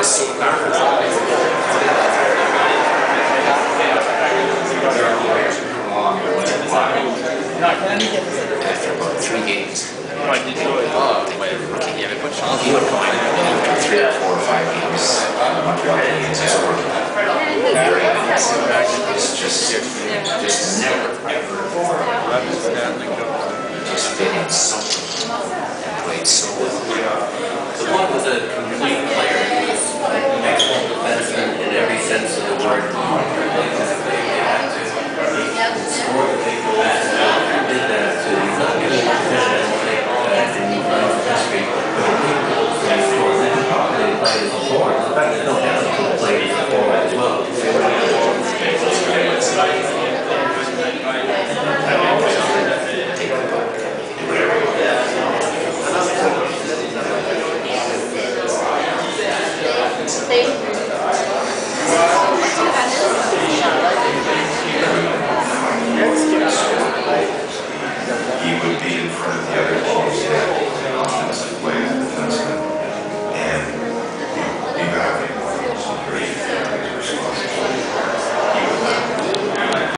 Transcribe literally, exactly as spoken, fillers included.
After about three games, oh, they might have rookie. Yeah, but he would come in after three or four or five games. Uh, Montreal Canadiens is working very nice. It's just, just never just fit in so well and played so well. The one was a complete player. He was an excellent defenseman in every sense of the word. They had to score the big goals. Did that to not get a position and take that and move on to history. But the big goals they scored, they could probably play as a forward. In fact, they don't have to play as a forward as well. Thank you.